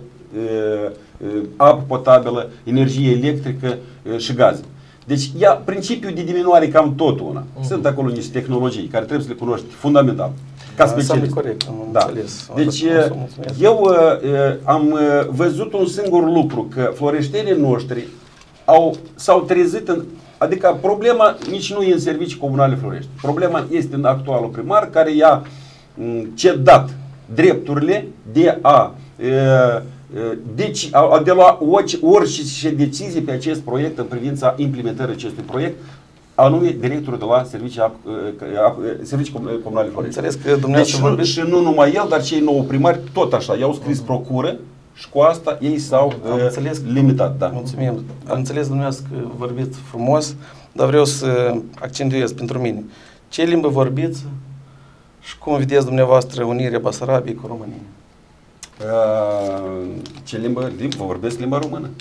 apă potabilă, energie electrică și gaze. Deci ia principiul de diminuare cam tot una. Uh-huh. Sunt acolo niște tehnologii care trebuie să le cunoști fundamental. Ca specialist. Corect, am da. înțeles. Deci eu uh, am văzut un singur lucru, că floreștenii noștri au, s-au trezit în, adică problema nici nu e în servicii comunale Florești. Problema este în actualul primar care i-a cedat drepturile de a uh, deci, de la orice decizie pe acest proiect în privința implementării acestui proiect, anume directorul de la Servicii, servicii Comunale Florești. Înțeles că dumneavoastră deci, și nu numai el, dar cei nouă primari, tot așa, i-au scris procură și cu asta ei s-au uh, limitat. Da. Mulțumim. Am înțeles dumneavoastră că vorbiți frumos, dar vreau să accentuez pentru mine. Ce limbă vorbiți și cum vedeți dumneavoastră unirea Basarabiei cu România? Uh, ce limbă? Limbă? Vorbesc limba română.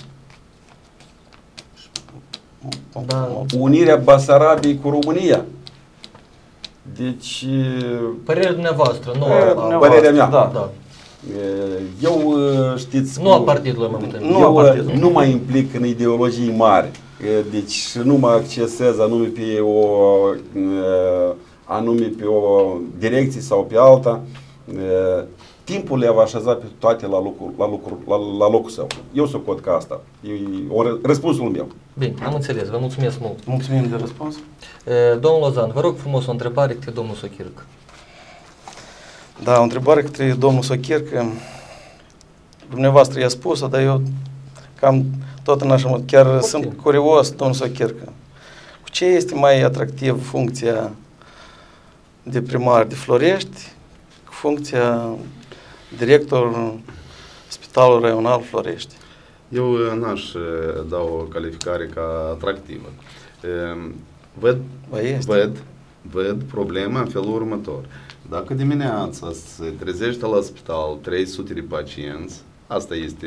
Da. Unirea Basarabiei cu România. Deci... Părerea dumneavoastră, nu a... Părerea mea. Da. Da. Eu, știți... Nu a partidului, mă Nu eu a partidului. Nu mă implic în ideologii mari. Deci nu mă accesez anume pe o, anume pe o direcție sau pe alta. Timpul le va așeza pe toate la locul, la, locul, la, la locul său. Eu socot ca asta. E o, răspunsul meu. Bine, am înțeles. Vă mulțumesc mult. Mulțumim de răspuns. E, domnul Lozan, vă rog frumos o întrebare către domnul Sochircă. Da, o întrebare către domnul Sochircă. Dumneavoastră i-a spus-o, dar eu cam tot în așa mod. Chiar okay. Sunt curios, domnul Sochircă. Cu ce este mai atractiv funcția de primar de Florești cu funcția director Spitalul Raional Florești? Eu n-aș da o calificare ca atractivă. Văd, văd, văd problema în felul următor. Dacă dimineața se trezește la spital trei sute de pacienți, asta este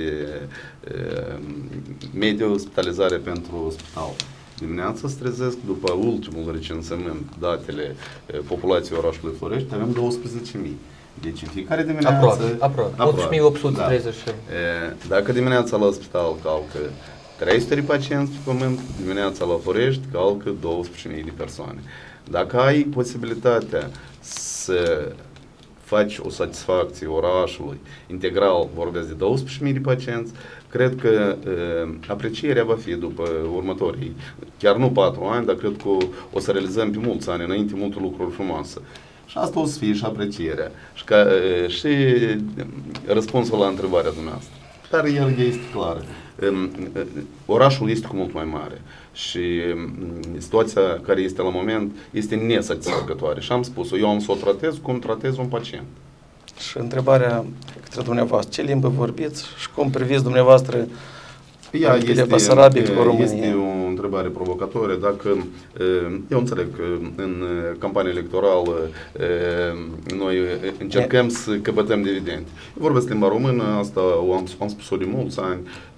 mediul spitalizare pentru spital. Dimineața se trezesc, după ultimul recensământ, datele populației orașului Florești, avem douăsprezece mii. Deci în fiecare dimineață... Aproape, aproape. opt mii opt sute treizeci. Da. Dacă dimineața la spital calcă trei sute de pacienți pe pământ, dimineața la Florești calcă douăsprezece mii de persoane. Dacă ai posibilitatea să faci o satisfacție orașului integral, vorbesc de douăsprezece mii de pacienți, cred că uh, aprecierea va fi după următorii, chiar nu patru ani, dar cred că o să realizăm pe mulți ani înainte multe lucruri frumoase. Și asta o să fie și aprecierea și, ca, uh, și răspunsul la întrebarea dumneavoastră. Dar el este clar. Um, uh, orașul este cu mult mai mare și um, situația care este la moment este nesatisfăcătoare. Și am spus-o, eu am să o tratez cum tratez un pacient. Și întrebarea către dumneavoastră, ce limbă vorbiți și cum priviți dumneavoastră Ea este, Basarabiei cu România? Este o întrebare provocatorie. Dacă, eu înțeleg că în campanie electorală noi încercăm să căpătăm dividende. Vorbesc limba română, asta o am, am spus-o de mulți ani.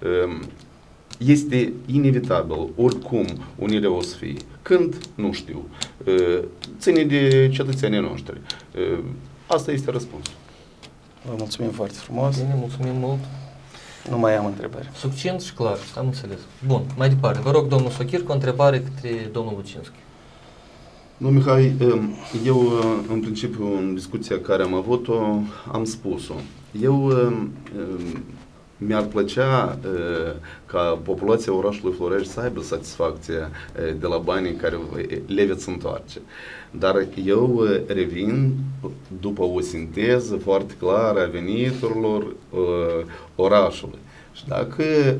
Este inevitabil, oricum unirea o să fie. Când? Nu știu. Ține de cetățenii noștri. Asta este răspunsul. Vă mulțumim foarte frumos. Bine, mulțumim mult. Nu mai am întrebări. Succint și clar, am înțeles. Bun, mai departe. Vă rog, domnul Sochircă, o întrebare către domnul Lucinski. Domnul Mihai, eu în principiu în discuția care am avut-o am spus-o. Eu mi-ar plăcea ca populația orașului Florești să aibă satisfacția de la banii care le veți întoarce. Dar eu revin după o sinteză foarte clară a veniturilor orașului. Și dacă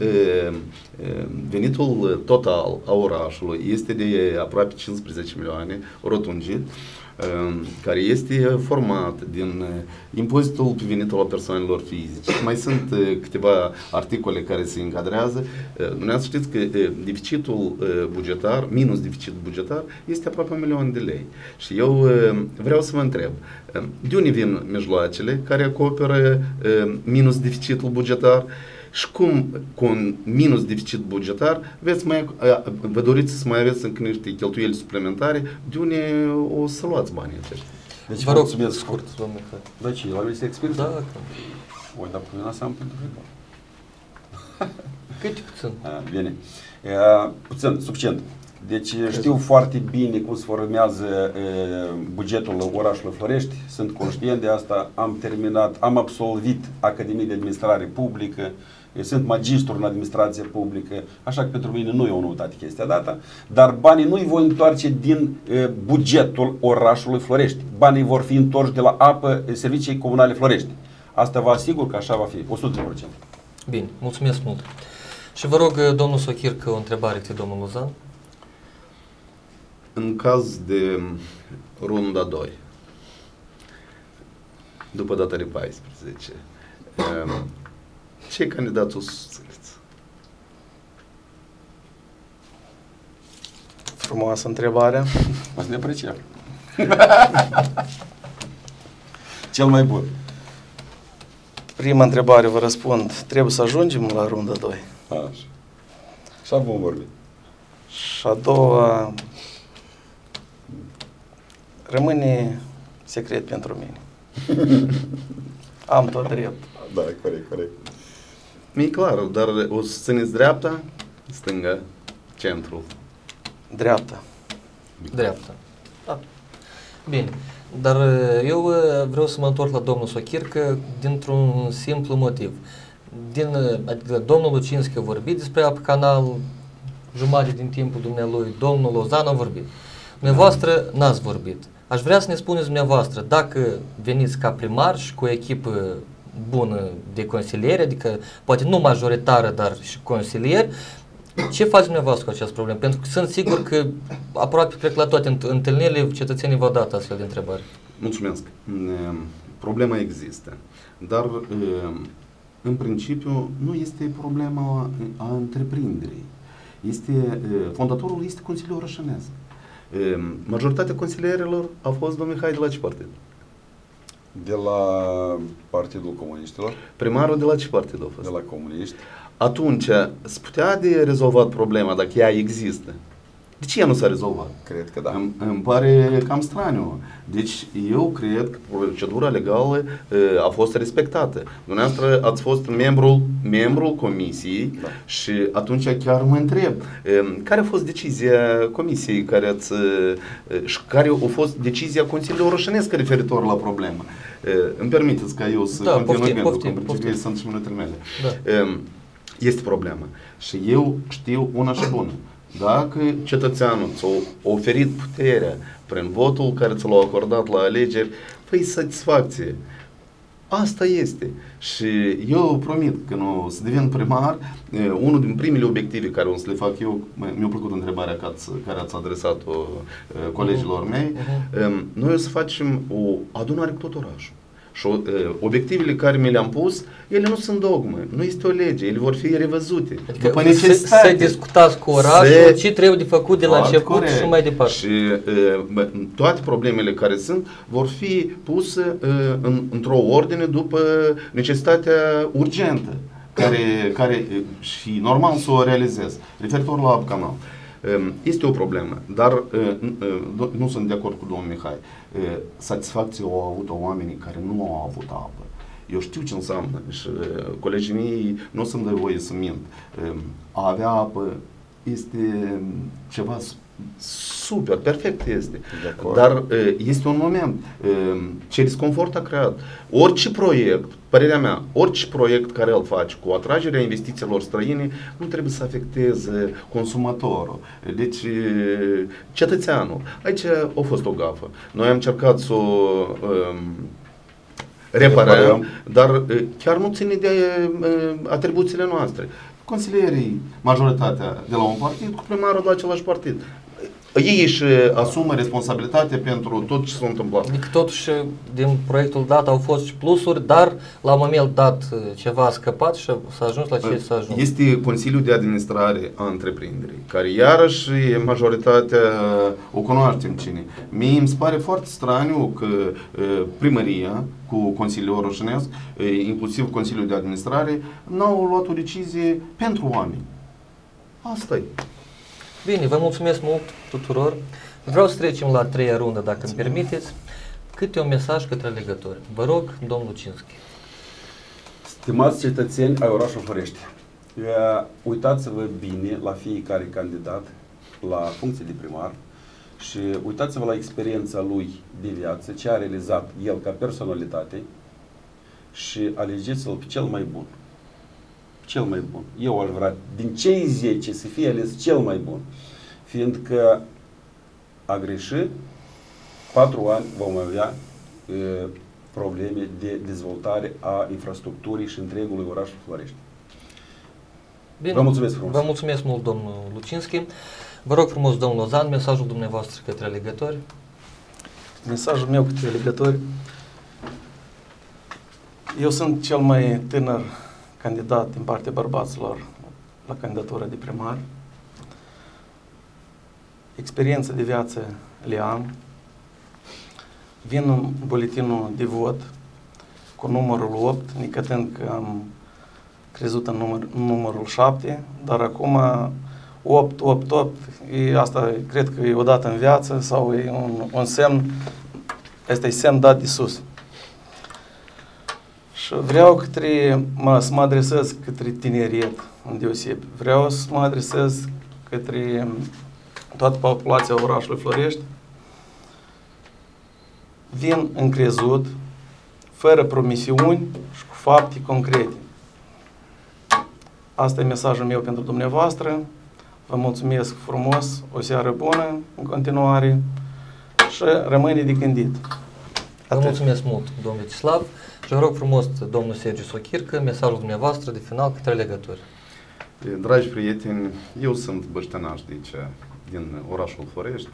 venitul total a orașului este de aproape cincisprezece milioane rotunjit, care este format din impozitul pe venitul al persoanelor fizice. Mai sunt câteva articole care se încadrează. Dumneavoastră știți că deficitul bugetar, minus deficit bugetar, este aproape un milion de lei. Și eu vreau să vă întreb, de unde vin mijloacele care acoperă minus deficitul bugetar? Și cum, cu un minus deficit bugetar, veți mai, vă doriți să mai aveți încă niște cheltuieli suplimentare, de unde o să luați banii aceștia? Deci vă rog, scurt, scurt, domnule. Da, ce, la mine se expert? Da. Oi, dar până asta am pentru viitor. Cât puțin? Bine. E, puțin, suficient. Deci știu foarte bine cum se formează e, bugetul orașului Florești, sunt conștient de asta, am terminat, am absolvit Academie de Administrare Publică, sunt magistru în administrație publică, așa că pentru mine nu e o noutate chestia dată, dar banii nu îi voi întoarce din e, bugetul orașului Florești. Banii vor fi întorși de la apă, servicii comunale Florești. Asta vă asigur că așa va fi, o sută la sută. Bine, mulțumesc mult. Și vă rog, domnul Sochircă, o întrebare de domnul Luzan. În caz de runda doi, după data de paisprezece, ce candidat o susțineți? Frumoasă întrebare. O să ne apreciem. Cel mai bun. Prima întrebare vă răspund. Trebuie să ajungem la runda doi. Așa. Așa vom vorbi. Și a doua rămâne secret pentru mine. Am tot drept. Da, corect, corect. Mi-e clar, dar o să țineți dreapta, stânga, centrul. Dreapta. Dreapta. Da. Bine. Dar eu vreau să mă întorc la domnul Sochircă dintr-un simplu motiv. Din, adică domnul Lucinski a vorbit despre apă canal, jumătate din timpul dumnealui, domnul Lozan a vorbit. Dumneavoastră n-ați vorbit. Aș vrea să ne spuneți dumneavoastră, dacă veniți ca primar și cu o echipă bună de consilieri, adică poate nu majoritară, dar și consilieri, ce faceți dumneavoastră cu această problemă? Pentru că sunt sigur că aproape cred că la toate întâlnirile cetățenii v-au dat astfel de întrebări. Mulțumesc. Problema există, dar în principiu nu este problema a întreprinderii. Este, fondatorul este Consiliul Orășănesc. Majoritatea consilierilor au fost domnul Mihai de la ce partid? De la Partidul Comuniștilor. Primarul de la ce partid a fost? De la Comuniști. Atunci, se putea de rezolvat problema dacă ea există. De ce ea nu s-a rezolvat? Cred că da. Îmi, îmi pare cam straniu. Deci, eu cred că procedura legală uh, a fost respectată. Dumneavoastră ați fost membrul, membrul comisiei, da. Și atunci chiar mă întreb, uh, care a fost decizia comisiei care ați, uh, și care a fost decizia Consiliului Orășănesc referitor la problemă? Uh, îmi permiteți ca eu să da, continui poftim, poftim, pentru poftim. că sunt și minutele mele. Da. Uh, este problema. Și eu știu una și bună. Dacă cetățeanul ți-a oferit puterea prin votul care ți l-a acordat la alegeri, fă-i satisfacție. Asta este. Și eu promit că nu o să devin primar, unul din primele obiective care o să le fac eu, mi-a plăcut întrebarea care ați adresat-o colegilor mei, noi o să facem o adunare cu tot orașul. Și uh, obiectivele care mi le-am pus, ele nu sunt dogme, nu este o lege, ele vor fi revăzute. Adică după necesitate. Să discutați cu orașul se... ce trebuie de făcut de la început corect. Și mai departe. Și uh, toate problemele care sunt vor fi puse uh, în, într-o ordine după necesitatea urgentă, care, care uh, și normal să o realizez, referitor la apă canal. Este o problemă, dar nu sunt de acord cu domnul Mihai. Satisfacție au avut oamenii care nu au avut apă. Eu știu ce înseamnă și colegii mei nu o să-mi dă voie să mint. A avea apă este ceva Super, perfect este. Dar este un moment. Ce disconfort a creat. Orice proiect, părerea mea, orice proiect care îl faci cu atragerea investițiilor străine, nu trebuie să afecteze consumatorul. Deci, cetățeanul. Aici a fost o gafă. Noi am încercat să o um, reparăm, dar chiar nu ține de uh, atribuțiile noastre. Consilierii, majoritatea de la un partid, cu primarul de la același partid. Ei își asumă responsabilitatea pentru tot ce s-a întâmplat. Adică totuși din proiectul dat au fost și plusuri, dar la un moment dat ceva a scăpat și s-a ajuns la ce s-a ajuns. Este Consiliul de Administrare a Întreprinderii, care iarăși majoritatea o cunoaștem cine. Mie îmi pare foarte straniu că primăria cu Consiliul Roșinesc, inclusiv Consiliul de Administrare, n-au luat o decizie pentru oameni. Asta e. Bine, vă mulțumesc mult tuturor. Vreau să trecem la a treia rundă, dacă îmi permiteți. Câte un mesaj către alegători. Vă rog, domnul Lucinski. Stimați cetățeni ai orașului Florești, uitați-vă bine la fiecare candidat la funcție de primar și uitați-vă la experiența lui de viață, ce a realizat el ca personalitate și alegeți-l pe cel mai bun. Cel mai bun. Eu aș vrea din cei zece să fie ales cel mai bun. Fiindcă a greșit, patru ani vom avea e, probleme de dezvoltare a infrastructurii și întregului oraș Florești. Bine, vă mulțumesc frumos. Vă mulțumesc mult, domnul Lucinski. Vă rog frumos, domnul Lozan, mesajul dumneavoastră către alegători. Mesajul meu către alegători. Eu sunt cel mai tânăr candidat din partea bărbaților la candidatura de primar. Experiență de viață le am. Vin în buletinul de vot cu numărul opt, nicătând că am crezut în, număr, în numărul șapte, dar acum opt, opt, opt, e, asta cred că e o dată în viață sau e un, un semn, este semn dat de sus. Și vreau către, mă, să mă adresez către tineriet, îndeoseb. Vreau să mă adresez către toată populația orașului Florești. Vin încrezut, fără promisiuni și cu fapte concrete. Asta e mesajul meu pentru dumneavoastră. Vă mulțumesc frumos, o seară bună în continuare și rămâne de gândit. Vă mulțumesc mult, domnul Vecislav. Și vă rog frumos, domnul Sergiu Sochircă, mesajul dumneavoastră de final către alegători. Dragi prieteni, eu sunt băștănaș de aici, din orașul Florești.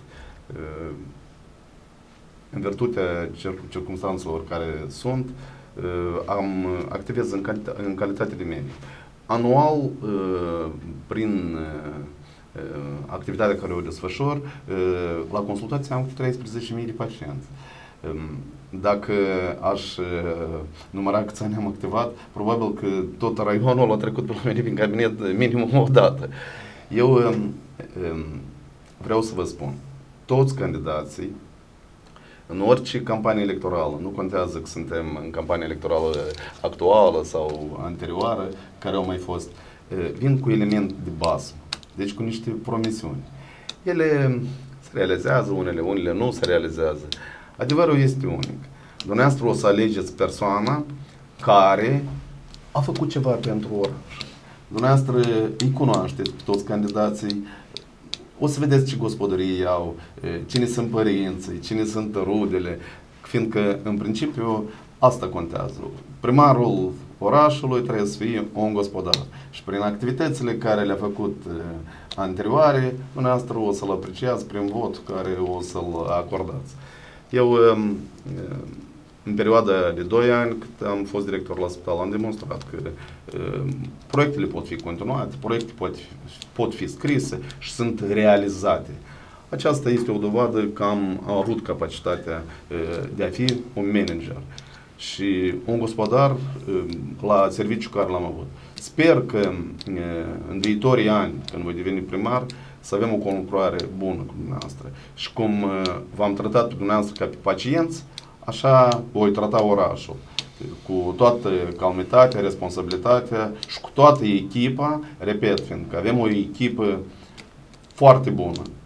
În virtutea circumstanțelor care sunt, am activez în, calita în calitate de medic. Anual, prin activitatea care o desfășor, la consultație am cu treisprezece mii de pacienți. Dacă aș număra câți ani am activat, probabil că tot raionul a trecut pe la mine prin cabinet minimum o dată. Eu vreau să vă spun, toți candidații, în orice campanie electorală, nu contează că suntem în campanie electorală actuală sau anterioară, care au mai fost, vin cu element de bază, deci cu niște promisiuni. Ele se realizează, unele, unele nu se realizează. Adevărul este unic. Dumneavoastră o să alegeți persoana care a făcut ceva pentru oraș. Dumneavoastră îi cunoașteți pe toți candidații, o să vedeți ce gospodării au, cine sunt părinții, cine sunt rudele, fiindcă în principiu asta contează. Primarul orașului trebuie să fie un gospodar și prin activitățile care le-a făcut anterioare, dumneavoastră o să-l apreciați prin vot care o să-l acordați. Eu, în perioada de doi ani, cât am fost director la spital, am demonstrat că proiectele pot fi continuate, proiecte pot fi, pot fi scrise și sunt realizate. Aceasta este o dovadă că am, am avut capacitatea de a fi un manager și un gospodar la serviciul care l-am avut. Sper că în viitorii ani, când voi deveni primar, să avem o conlucrare bună cu dumneavoastră. Și cum v-am tratat pe dumneavoastră ca pe pacienți, așa voi trata orașul. Cu toată calmitatea, responsabilitatea și cu toată echipa, repet, fiindcă avem o echipă foarte bună.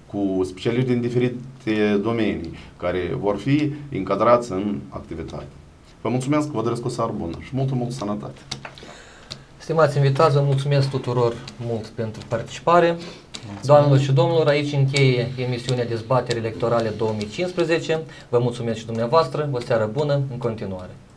cu specialiști din diferite domenii care vor fi încadrați în activitate. Vă mulțumesc, vă doresc o seară bună și multă, multă sănătate! Stimați invitați, vă mulțumesc tuturor mult pentru participare. Doamnelor și domnilor, aici încheie emisiunea Dezbateri Electorale două mii cincisprezece. Vă mulțumesc și dumneavoastră, o seară bună în continuare!